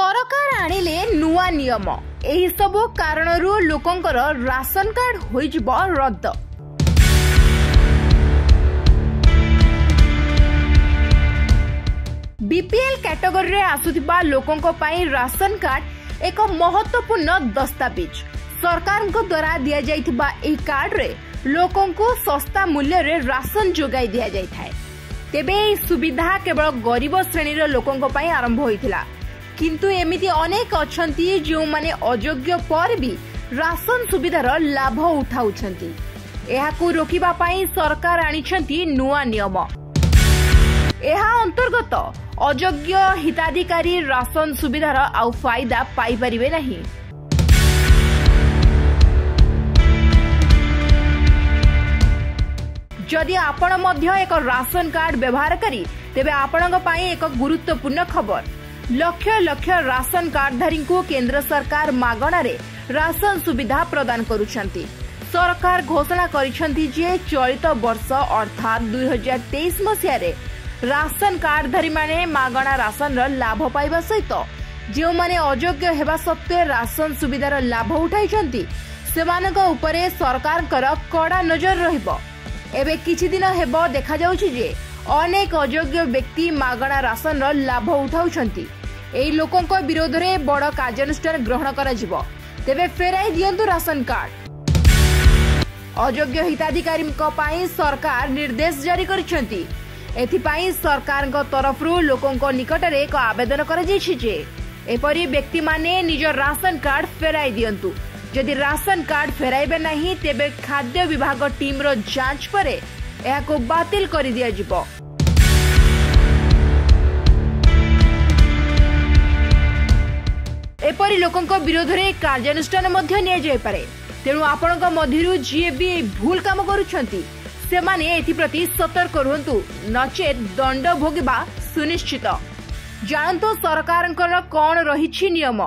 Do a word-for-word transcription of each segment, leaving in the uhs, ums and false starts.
सरकार आनिले नुआ नियम एही सबु कारणरू लोकंकर राशन कार्ड होइजिबो रद्द। बीपीएल कैटेगरी रे आसुथिबा लोकंक पई राशन कार्ड एक महत्वपूर्ण दस्तावेज। सरकार को द्वारा दिया जाइथिबा एही कार्ड रे लोकंकु सस्ता मूल्य रे राशन जोगाई दिया जाय थाए। तेबे एही सुविधा केवल गरीब श्रेणी रे लोकंक पई आरंभ होइथिला, किंतु एमिति अनेक अछंती जो माने अयोग्य पर भी राशन सुविधार लाभ उठाउछंती। एहाकु रोकिबा पई सरकार आनिछंती नुआ नियम। एहा अंतर्गत अयोग्य हिताधिकारी राशन सुविधार आउ फायदा पाई परिबे नहीं। जदि आपण मध्य एक राशन कार्ड व्यवहार करी तेबे आपणक पई एक गुरुत्वपूर्ण खबर। लक्ष लक्ष राशन कार्डधारी को केंद्र सरकार मागणा रे राशन सुविधा प्रदान करुछंती। सरकार घोषणा करिछंती जे चलित वर्ष अर्थात दुई हजार तेईस मसिया रे राशन कार्डधारी माने मागणा राशन र लाभ पाइबा सहित जो माने अयोग्य हेबा सत्वे राशन सुविधार लाभ उठाइछंती सेमानक उपरे सरकार कर कड़ा नजर रहिबो। एबे किछि दिन हेबो देखा जाउछि जे अनेक अयोग्य व्यक्ति मागणा राशन र लाभ उठाउछंती। एई लोकंक विरोध रे बड़ कार्यानुष्ठान ग्रहण करा जिवो। तेबे फेराई दियंतु राशन कार्ड। अयोग्य हिताधिकारी पई सरकार निर्देश जारी करिसेंती। एथिपाई सरकार तरफरु लोकंक निकट रे एक आवेदन करा जैछि जे एपरि व्यक्ति माने निज राशन कार्ड फेराई दियंतु। जदि राशन कार्ड फेराइबे नहीं तेबे खाद्य विभाग टीम रो जांच परे एहाको बातिल करि दिया जिवो। एपरि लोकंक विरोध रे कार्यानुष्ठान मध्य निया जाय पारे। तेणु आपणक मध्यरु जे भी भूल काम करूछंती सेमाने एथि प्रति सतर्क रहंतु, नचेत दंड भोगिबा सुनिश्चित। जानतो सरकारंकर कोन रहिछि नियम।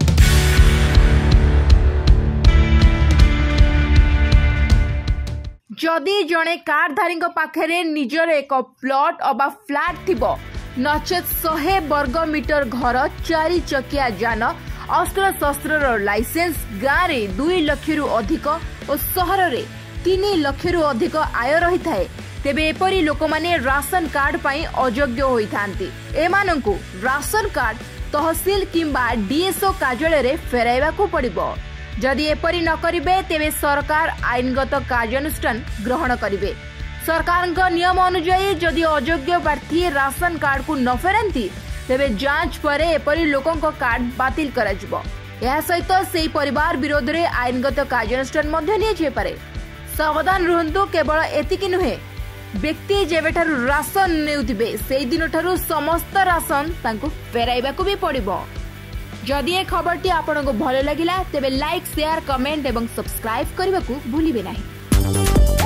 जदि जणे कार्डधारी पाखरे निजर एक प्लॉट अबा फ्लैट थिबो, नचेत सौ वर्ग मीटर घर, चारि चकिया जान, अस्त्र शस्त्र लाइसेंस, गाँव रे दुई लाख रु अधिक और सहर रे तीन लाख रु अधिक आय रही थाए तेबे एपरी लोक माने राशन कार्ड पई अयोग्य होई थांती। एमानंकु राशन कार्ड तहसील किंबा डीएसओ कार्यालय रे फेराइबा को पड़िबो। जदि एपरी न करिबे तेबे सरकार आईनगत कार्यानुष्ठान ग्रहण करिवे। सरकार नियम अनुसार जदि अयोग्य प्रार्थी राशन कार्ड को न फेरती तेबे जांच परे एपरी लोकंक कार्ड बातिल करा जिवो। एहा सहित सेही परिवार विरोध रे आईनगत कार्यानुष्ठान मध्य निया जाय पारे। सावधान रहंतु। केवल एतिकी नुहे, व्यक्ति जेबेठारु राशन नेउथिबे सेही दिनठारु समस्त राशन तांको फेराइबाकू भी पड़िबो। जदि ए खबरटी आपनको भलो लागिला तेबे लाइक, शेयर, कमेंट एवं सब्सक्राइब करबाकू भूलिबे नाही।